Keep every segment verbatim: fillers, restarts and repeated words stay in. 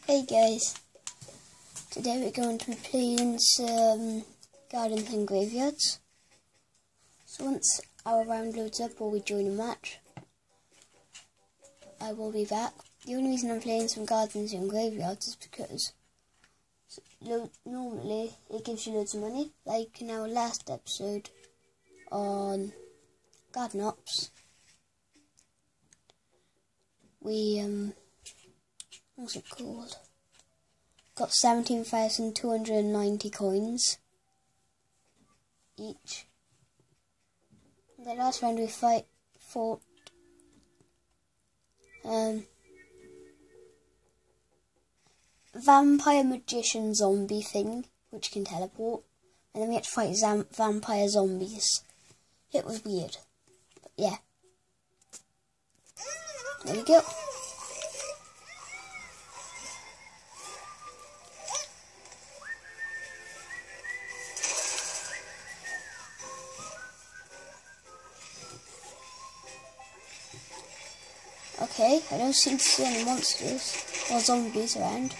Hey guys, today we're going to be playing some Gardens and Graveyards. So once our round loads up or we join a match, I will be back. The only reason I'm playing some Gardens and Graveyards is because normally it gives you loads of money, like in our last episode on Garden Ops. We, um, what's it called? Got seventeen thousand two hundred ninety coins each. The last round we fight fought um, vampire magician zombie thing, which can teleport, and then we had to fight zam vampire zombies. It was weird, but yeah. There we go. Okay, I don't seem to see any monsters or zombies around.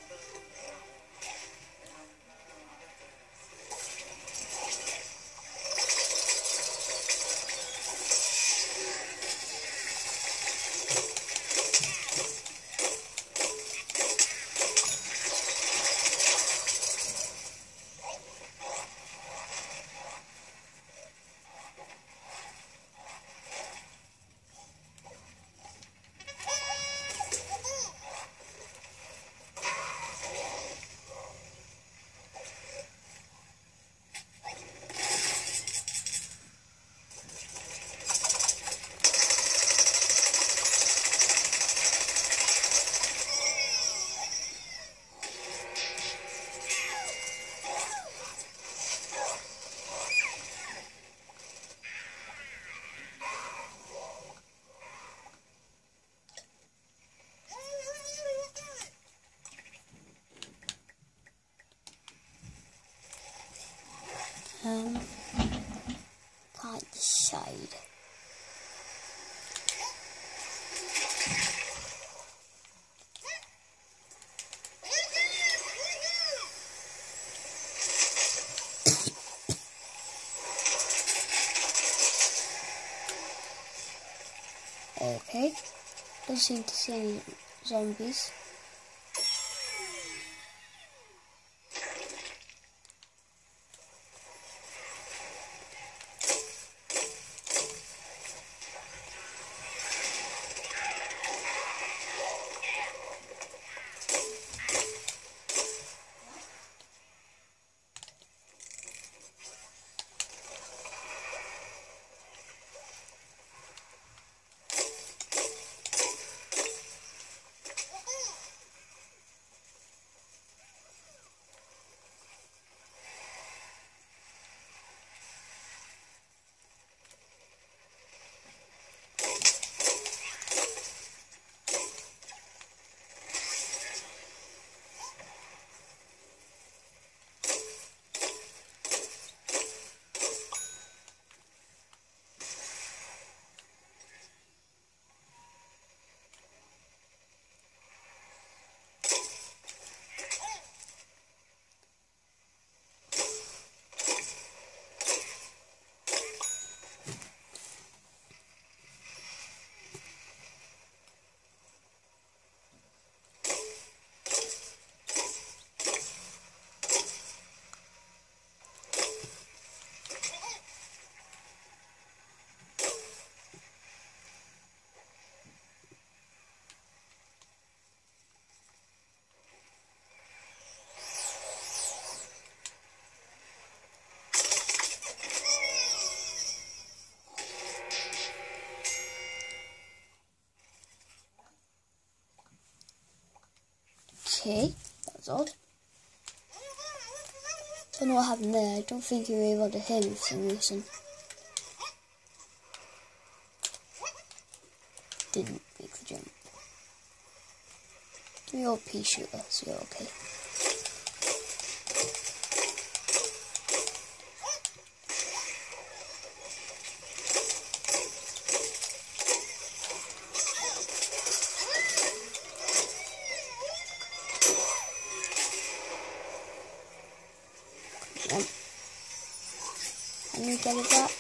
Um, can't decide. Okay, don't seem to see any zombies. Okay, that was odd. Don't know what happened there. I don't think you were able to hear me for some reason. Didn't make the jump. Do your pea shooter, so you're okay. we get it back.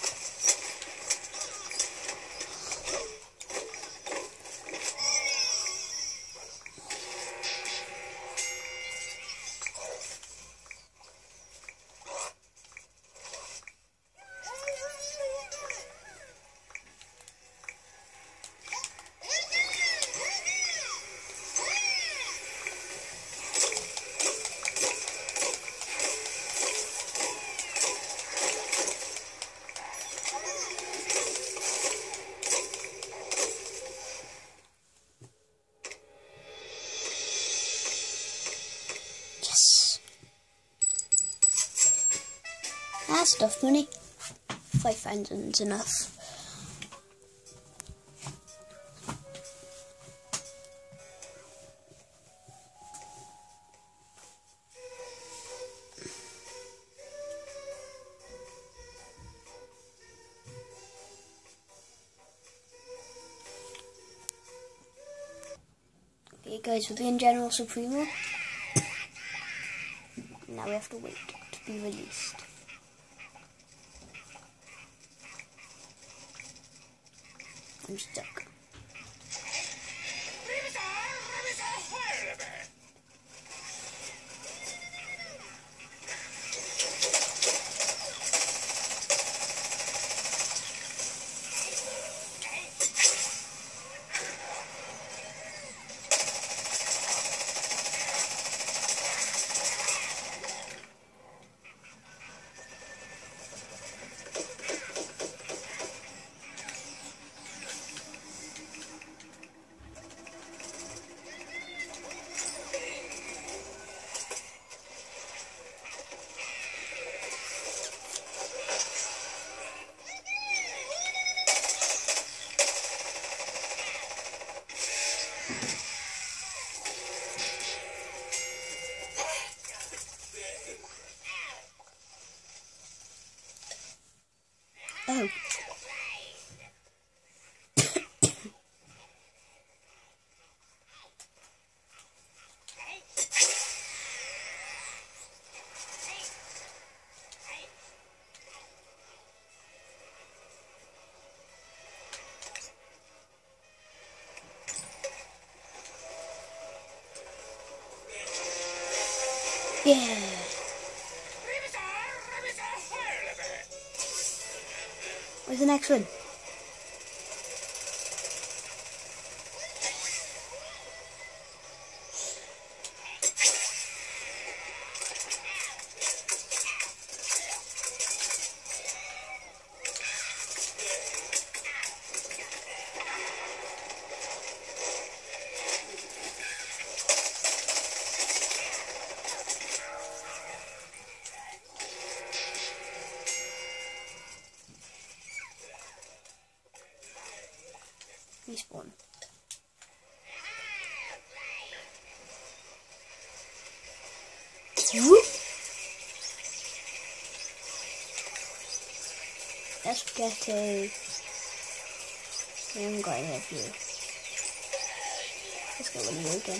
That's enough money. Five thousand's enough. Okay guys, we're being General Supremo. Now we have to wait to be released. I'm stuck. Oh. Yeah. Where's the next one? Respawn. Whoop. Let's get a... I haven't got any of you. Let's get one of you again.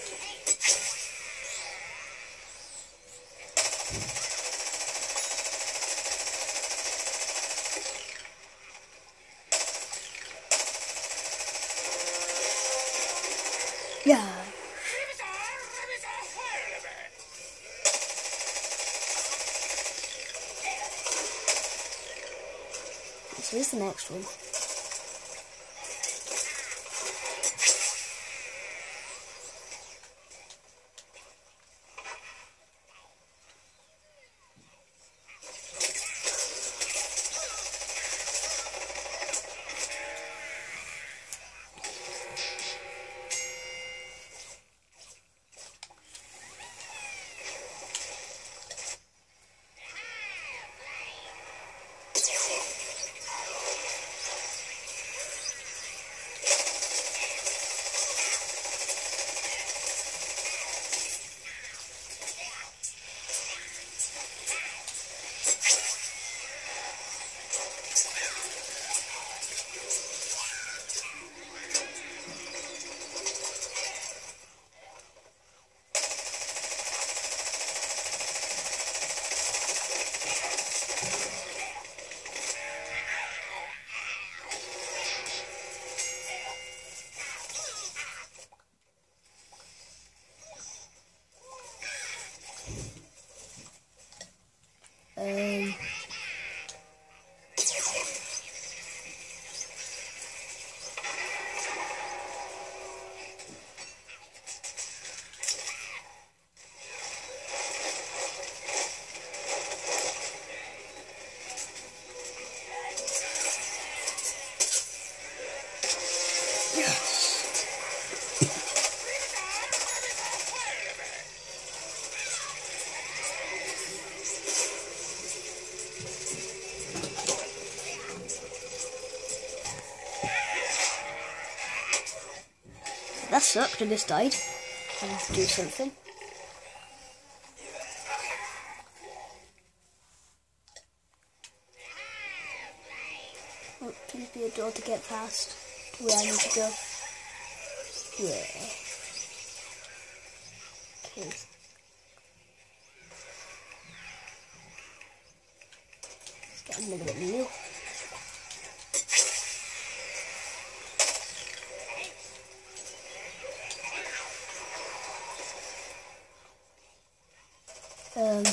Yeah. So here's the next one. sucked and this died. I have to do something. Oh, please be a door to get past to where I need to go. Yeah. Okay. Let's get another bit new. Um,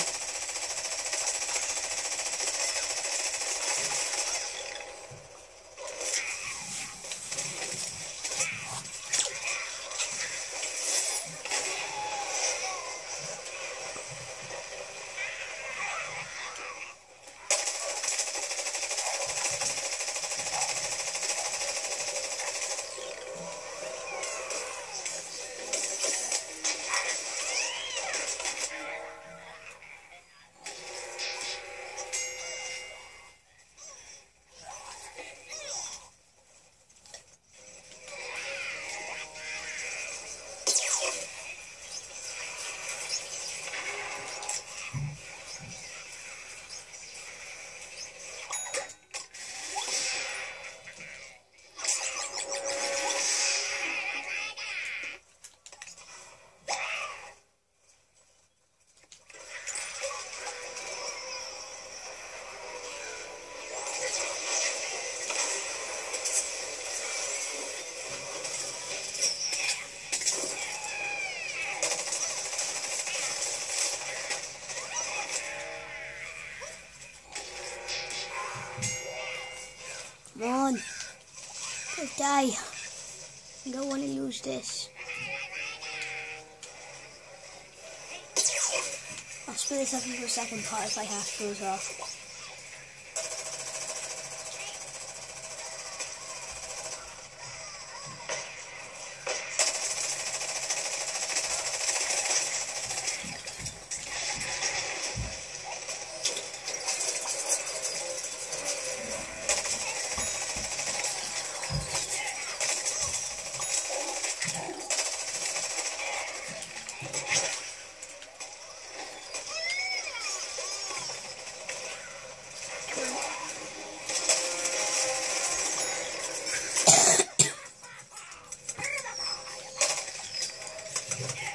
Come on. Go die. I don't want to lose this. I'll split this up into a second part if I have to as well.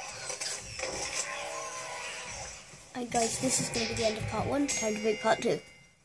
Alright guys, this is going to be the end of part one, time to make part two.